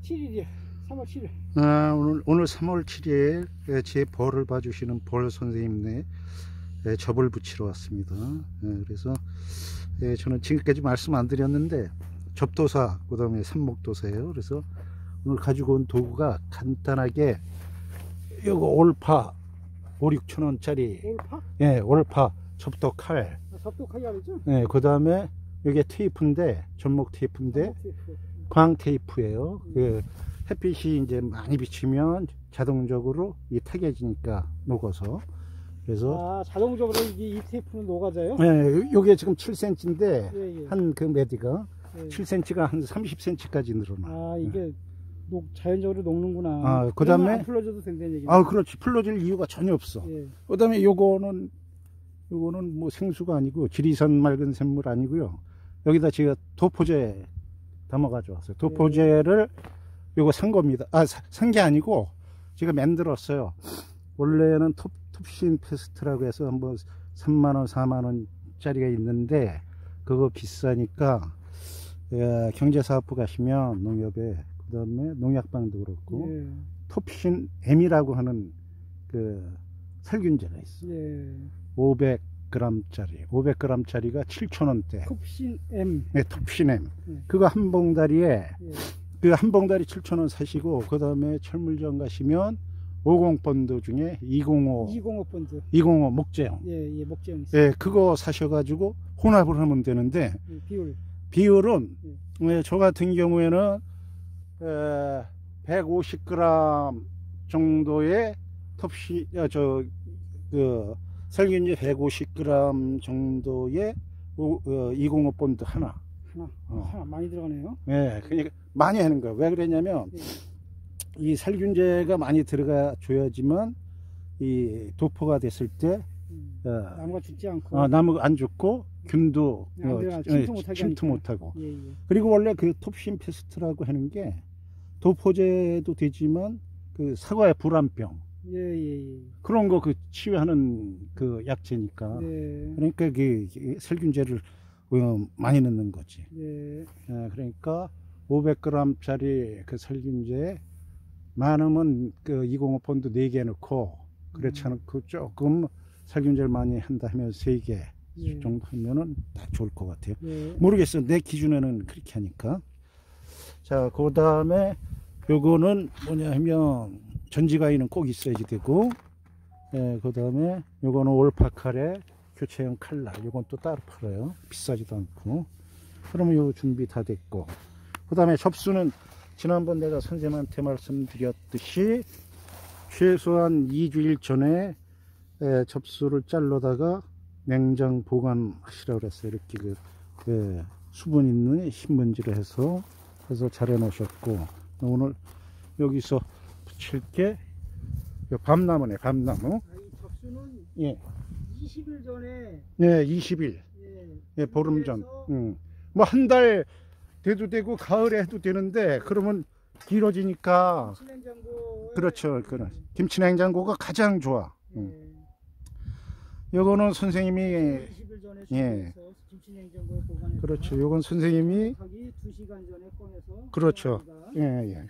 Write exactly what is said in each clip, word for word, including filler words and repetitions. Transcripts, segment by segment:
칠 일이야. 삼월 칠일. 아, 오늘, 오늘 삼월 칠일 제 벌을 봐주시는 벌 선생님네 예, 접을 붙이러 왔습니다. 예, 그래서 예, 저는 지금까지 말씀 안 드렸는데 접도사, 그 다음에 삽목도사예요. 그래서 오늘 가지고 온 도구가 간단하게 요거 올파 오, 육천 원짜리 올파? 예, 올파 접도 칼. 아, 접도 칼이 아니죠? 예, 그 다음에 이게 테이프인데 전목 테이프인데 광 테이프예요. 음. 그 햇빛이 이제 많이 비치면 자동적으로 이 타개지니까 녹아서. 그래서 아, 자동적으로 이게 이 테이프는 녹아져요? 예, 요게 지금 칠 센티미터인데 예, 예. 한 그 메디가 예. 칠 센티미터가 한 삼십 센티미터까지 늘어나. 아, 이게 녹, 자연적으로 녹는구나. 아, 그다음에 안 풀어줘도 된다는 얘기네. 아, 그렇지. 풀러질 이유가 전혀 없어. 예. 그 다음에 요거는 요거는 뭐 생수가 아니고 지리산 맑은 샘물 아니고요. 여기다 제가 도포제 담아 가져왔어요. 도포제를 요거 산 겁니다. 아, 산 게 아니고 제가 만들었어요. 원래는 톱, 톱신 페스트라고 해서 한번 삼만 원, 사만 원짜리가 있는데 그거 비싸니까 예, 경제사업부 가시면 농협에 그 다음에 농약방도 그렇고 예. 톱신 M이라고 하는 그 살균제가 있어. 예. 오백 그램짜리 오백 그램짜리가 칠천 원대. 톱신 M. 네, 톱신 M. 예. 그거 한 봉다리에 예. 그 한 봉다리 칠천 원 사시고 그 다음에 철물점 가시면 오십 번드 중에 이공오 이공오 번드. 이공오 목재형. 예, 예, 목재형 있어요. 예, 그거 사셔가지고 혼합을 하면 되는데 예, 비율. 비율은 예. 예, 저 같은 경우에는 에, 백오십 그램 정도의 톱시 아, 저 그 살균제 백오십 그램 정도의 오, 어, 이공오 본드 하나. 하나. 어. 하나 많이 들어가네요. 예, 그러니까 많이 하는 거예요. 왜 그랬냐면 예. 이 살균제가 많이 들어가 줘야지만 이 도포가 됐을 때 음. 어, 나무가 죽지 않고. 어, 나무가 안 죽고 균도 안 어, 들어가, 예, 침투 못하게 침투 하니까. 못하고. 예, 예. 그리고 원래 그 톱신 페스트라고 하는 게 도포제도 되지만 그 사과의 불안병 예, 예, 예. 그런 거 그 치유하는 그 약재니까. 네. 그러니까 그 살균제를 어, 많이 넣는 거지. 예. 예, 그러니까 오백 그램짜리 그 살균제 많으면 그 이공오 본드 네 개 넣고 그렇지 음. 않고 조금 살균제를 많이 한다 하면 세 개 예. 정도 하면은 딱 좋을 것 같아요. 예. 모르겠어. 내 기준에는 그렇게 하니까. 자, 그 다음에 요거는 뭐냐 하면 전지가위는 꼭 있어야지 되고, 예, 그 다음에 요거는 올파칼에 교체형 칼날. 요건 또 따로 팔아요. 비싸지도 않고. 그러면 요 준비 다 됐고, 그 다음에 접수는 지난번 내가 선생님한테 말씀드렸듯이 최소한 이 주일 전에 예, 접수를 잘라다가 냉장 보관하시라고 그랬어요. 이렇게 그, 그 수분 있는 신문지를 해서 그래서 잘 해놓으셨고, 오늘 여기서 붙일 게 밤나무네. 밤나무. 아, 이 접수는 예, 이십 일 전에. 예, 이십 일. 예. 예, 보름 전. 준비해서 음. 뭐 한 달 돼도 되고 가을에 해도 되는데 그러면 길어지니까. 김치냉장고. 그렇죠. 그런 김치냉장고가 가장 좋아. 예. 음. 요거는 선생님이 이십 일 전에 예. 준비해서 김치냉장고에 보관해서. 그렇죠. 요건 선생님이 하기 두 시간 전에 꺼내서. 그렇죠. 보관합니다. 예, 예.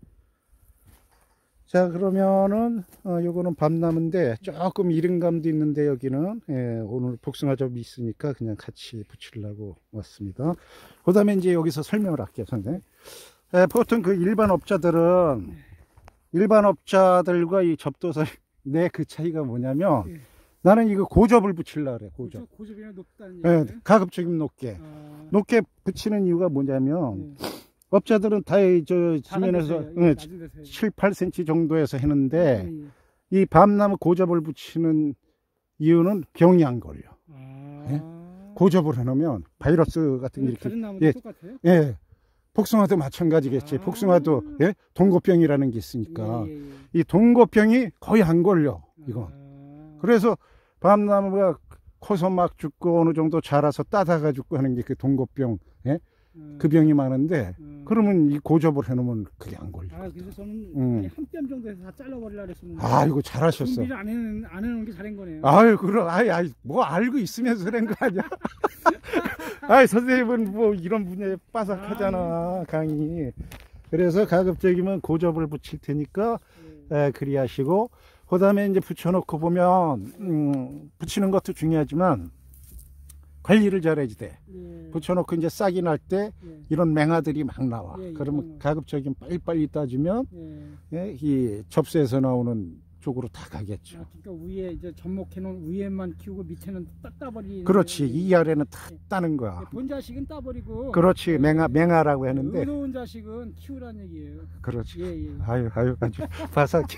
자, 그러면은 어, 요거는 밤나무인데 조금 이른감도 있는데 여기는 예, 오늘 복숭아접이 있으니까 그냥 같이 붙이려고 왔습니다. 그 다음에 이제 여기서 설명을 할게요, 선생님. 예, 보통 그 일반 업자들은 일반 업자들과 이 접도사 내 그 차이가 뭐냐면 예. 나는 이거 고접을 붙이려고 그래. 고접. 고접, 고접이나 높다는 예, 얘기예요? 가급적이면 높게. 아, 높게 붙이는 이유가 뭐냐면 예. 업자들은 다 저 지면에서 작은 데서 해요. 예, 낮은 데서 해요. 칠, 팔 센티미터 정도에서 했는데 예, 예. 이 밤나무 고접을 붙이는 이유는 병이 안 걸려. 아. 고접을 해놓으면 바이러스 같은 게 이렇게. 다른 나무도 예, 똑같아요? 예. 복숭아도 마찬가지겠지. 아. 복숭아도 예? 동고병이라는 게 있으니까 예, 예, 예. 이 동고병이 거의 안 걸려. 이건. 아. 그래서 밤나무가 커서 막 죽고 어느 정도 자라서 따다가 죽고 하는 게 그 동고병. 예? 음. 그 병이 많은데 음. 그러면 이 고접을 해놓으면 그게 안 걸려. 아, 그래서 저는 음. 한 뼘 정도 해서 다 잘라버리려고 했었는데. 아이고 잘하셨어. 준비를 안 해놓은, 안 해놓은 게 잘한 거네요. 아유, 그럼, 아이, 아이, 뭐 알고 있으면서 그런 거 아니야? 아이, 선생님은 뭐 이런 분야에 빠삭하잖아, 강의. 그래서 가급적이면 고접을 붙일 테니까 예. 에, 그리 하시고, 그 다음에 이제 붙여놓고 보면, 음, 붙이는 것도 중요하지만, 관리를 잘해야지 돼. 예. 붙여놓고 이제 싹이 날 때, 예. 이런 맹아들이 막 나와. 예, 예, 그러면 예. 가급적이면 빨리빨리 따주면, 예. 예, 이 접수에서 나오는 쪽으로 다 가겠죠. 아, 그러니까 위에 이제 접목해놓은 위에만 키우고 밑에는 따 따버리는. 그렇지. 이 아래는 다 예. 따는 거야. 본 자식은 따버리고. 그렇지. 예. 맹아, 맹아라고 하는데. 의로운 자식은 키우란 얘기예요. 그렇지. 예, 예. 아유, 아유, 아주 바삭해.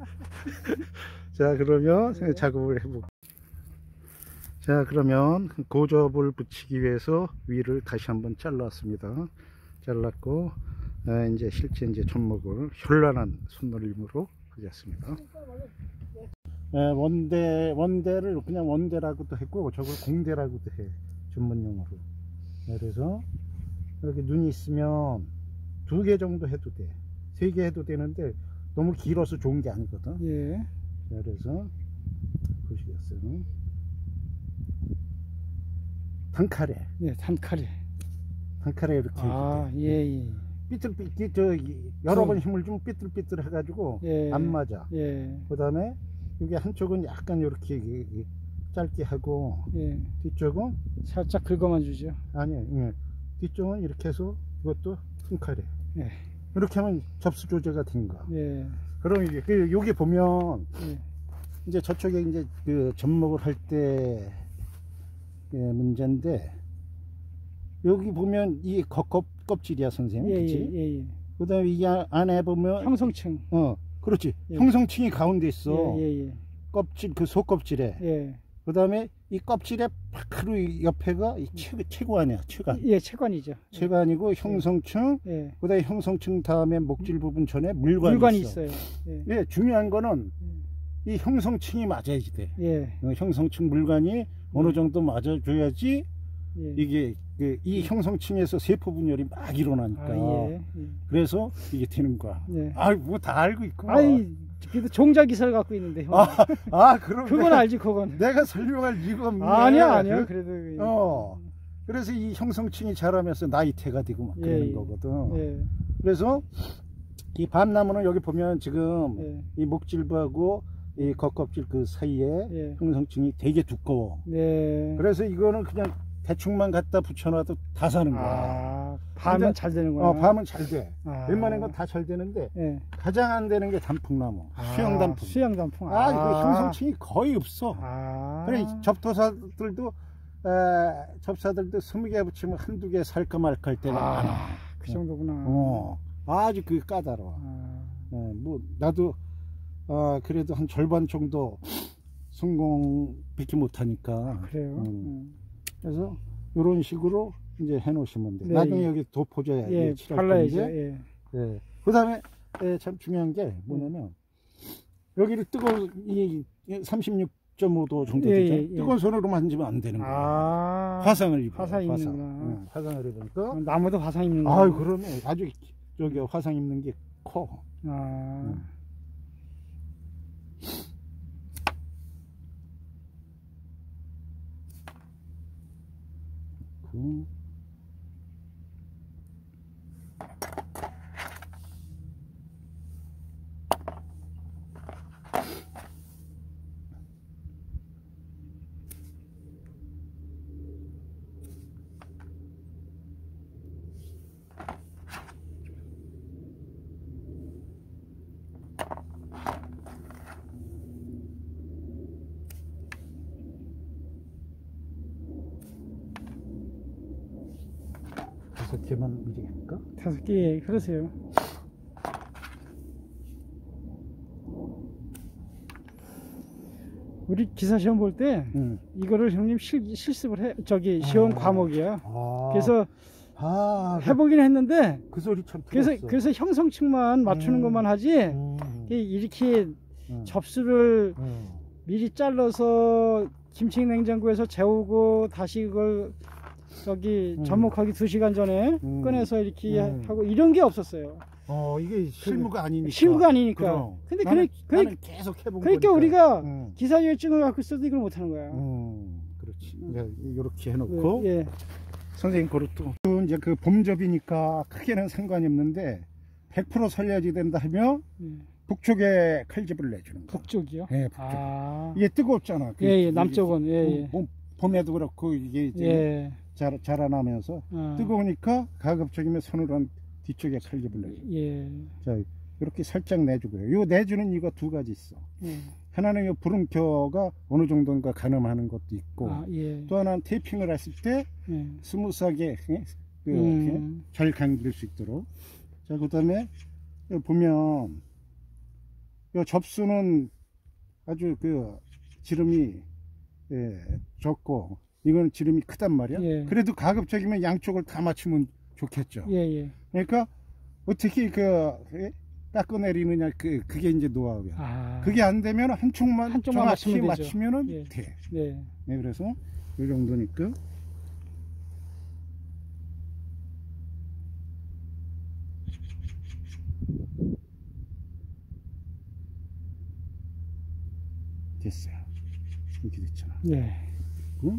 자, 그러면 네. 작업을 해보고. 자, 그러면 고접을 붙이기 위해서 위를 다시 한번 잘랐습니다. 잘랐고, 아, 이제 실제 이제 접목을 현란한 손놀림으로 하겠습니다. 예, 원대, 원대를 그냥 원대라고도 했고, 저걸 공대라고도 해. 전문용어로. 네, 그래서 이렇게 눈이 있으면 두 개 정도 해도 돼. 세 개 해도 되는데 너무 길어서 좋은 게 아니거든. 예. 자, 그래서 보시겠어요. 단칼에, 예, 단칼에. 단칼에 이렇게 아, 해도 돼. 예, 예. 삐뚤삐뚤, 저, 여러 그- 번 힘을 좀 삐뚤삐뚤 해가지고 예. 안 맞아. 예. 그 다음에 이게 한쪽은 약간 이렇게 이- 이 짧게 하고 예. 뒤쪽은 살짝 긁어만 주죠. 아니, 예. 뒤쪽은 이렇게 해서 이것도 큰 칼에 예. 이렇게 하면 접수 조제가 된 거야. 예. 그럼 이게 그 여기 보면 예. 이제 저쪽에 이제 그 접목을 할 때 문제인데, 여기 보면 이 겉껍 껍질이야 선생님, 예, 그렇지? 예, 예, 예. 그다음에 이 안- 안에 보면 형성층. 어, 그렇지. 예. 형성층이 가운데 있어. 예, 예, 예. 껍질 그 속껍질에. 예. 그다음에 이 껍질의 바로 옆에가 이 최, 최고안이야, 최관. 예, 채관이죠. 최관이고 형성층. 예. 그다음에 형성층 다음에 목질 부분 전에 물관이, 물관이 있어. 있어요. 예. 예, 중요한 거는 이 형성층이 맞아야지 돼. 예. 어, 형성층 물관이 어느 정도 맞아줘야지 예. 이게 그, 이 형성층에서 세포 분열이 막 일어나니까. 아, 예. 예. 그래서 이게 되는 거야. 예. 아, 뭐 다 알고 있고. 아이, 그래도 종자 기사를 갖고 있는데 형. 아, 아, 그럼 그건 내가, 알지, 그건. 내가 설명할 이유가 없네. 아니야, 아니야. 그- 그래도. 어. 그래서 이 형성층이 자라면서 나이테가 되고 막 예, 그러는 예. 거거든. 예. 그래서 이 밤나무는 여기 보면 지금 예. 이 목질부하고 이 겉껍질 그 사이에 예. 형성층이 되게 두꺼워. 네. 그래서 이거는 그냥 대충만 갖다 붙여놔도 다 사는 거야. 아, 밤은 근데- 잘 되는구나. 어, 밤은 잘 돼. 아. 웬만한 건 다 잘 되는데 예. 가장 안 되는 게 단풍나무, 아, 수영 단풍. 수영 단풍. 아, 이거 형성층이 거의 없어. 아. 그래, 접토사들도 에, 접사들도 스무 개 붙이면 한두 개 살까 말까 할 때가 아, 많아. 그 정도구나. 어, 아주 그 까다로워. 아, 어, 뭐 나도 아, 그래도 한 절반 정도 성공밖에 못하니까. 그래요. 음. 음. 그래서 이런 식으로 이제 해놓으시면 돼. 네, 나중에 예. 여기 덮어줘야 예, 예, 칠할 발라야죠. 건데. 예. 예. 그다음에 예, 참 중요한 게 뭐냐면 여기를 뜨거운 이 삼십육 점 오 도 정도 예, 되죠. 예, 예. 뜨거운 손으로 만지면 안 되는 거야. 아. 화상을 입어. 화상 화상. 입는구나. 응, 화상을 입으니까. 어, 나무도 화상 입는 거. 아유, 그러면 아주 저기 화상 입는 게 커. 아. 음. 그 다섯 개만 미리 할까? 다섯 개 그러세요. 우리 기사 시험 볼 때 응. 이거를 형님 실, 실습을 해 저기 시험 아. 과목이야. 아, 그래서 아, 그, 해보긴 했는데 그 소리 참 그래서 들었어. 그래서 형성층만 맞추는 음. 것만 하지 음, 이게 이렇게 음, 접수를 음. 미리 잘라서 김치 냉장고에서 재우고 다시 그걸 저기 음. 접목하기 두 시간 전에 음. 꺼내서 이렇게 음. 하고 이런 게 없었어요. 어, 이게 실무가 아니니까. 실무가 아니니까. 그럼. 근데 나는, 그래, 나는 계속 해본 그러니까 거니까. 우리가 음. 기사회증을 갖고 있어도 이걸 못하는 거야. 음, 그렇지. 이렇게 해놓고 예. 선생님 그릇도 이제 그 봄접이니까 크게는 상관이 없는데 백 퍼센트 살려야지 된다 하면 예. 북쪽에 칼집을 내주는 거. 북쪽이요? 예, 북쪽. 아. 이게 뜨겁잖아. 그, 예, 예, 남쪽은, 예, 예. 봄, 봄에도 그렇고 이게 이제 예. 자, 자라나면서 어. 뜨거우니까 가급적이면 손으로 한 뒤쪽에 칼집을 내줘. 예. 자, 이렇게 살짝 내주고요. 요 내주는 이거 두 가지 있어. 예. 하나는 요 부름켜가 어느 정도인가 가늠하는 것도 있고, 아, 예. 또 하나는 테이핑을 했을 때 예. 스무스하게 예? 그, 음. 예? 잘 감길 수 있도록. 자, 그 다음에 보면 요 접수는 아주 그 지름이 예, 적고 이거는 지름이 크단 말이야. 예. 그래도 가급적이면 양쪽을 다 맞추면 좋겠죠. 예, 예. 그러니까 어떻게 그 예? 깎아내리느냐 그 그게 이제 노하우야. 아. 그게 안 되면 한쪽만 한쪽만 정확히 맞추면 되죠. 맞추면은 예. 돼. 네. 네, 그래서 이 정도니까 됐어요. 이렇게 됐잖아. 예. 응?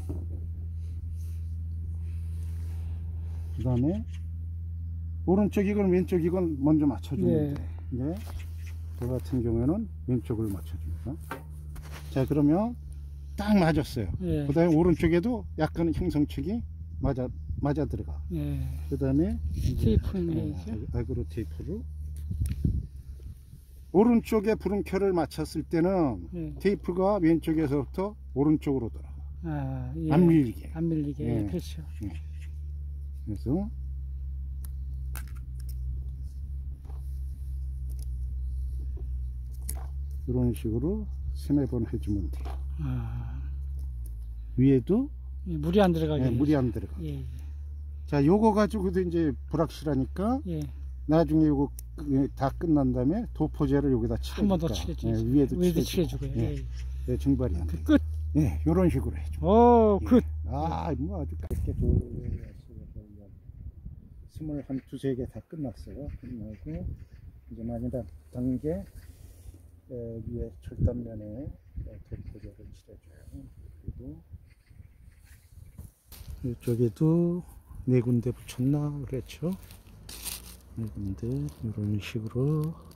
그 다음에 오른쪽이건 왼쪽이건 먼저 맞춰주면 예. 돼. 네. 저 같은 경우에는 왼쪽을 맞춰줍니다. 자, 그러면 딱 맞았어요. 예. 그 다음에 오른쪽에도 약간 형성축이 맞아, 맞아 들어가. 예. 그 다음에 테이프는 해야죠. 아그로 테이프로 오른쪽에 부름켜를 맞췄을 때는 예. 테이프가 왼쪽에서부터 오른쪽으로 돌아가. 아, 예. 안 밀리게. 안 밀리게. 예. 예. 그렇죠. 그래서 이런 식으로 세네 번 해주면 돼요. 아. 위에도 예, 물이 안 들어가게. 예, 물이 안 들어가. 예. 자, 요거 가지고도 이제 불확실하니까 예. 나중에 요거 그- 다 끝난 다음에 도포제를 여기다 치게. 한 번 더 치겠죠. 예, 위에도 위에도 치게주고. 치게주고요. 예, 예. 예, 증발이 안 돼. 끝. 예, 요런 식으로 해줘. 오, 끝. 아, 뭐 아주 짧게 좋았어요. 스물 한 두세 개 다 끝났어요. 끝나고 이제 마지막 단계 에, 위에 철단면에 도포제를 칠해줘요. 그리고 이쪽에도 네 군데 붙였나 그랬죠. 네 군데 이런 식으로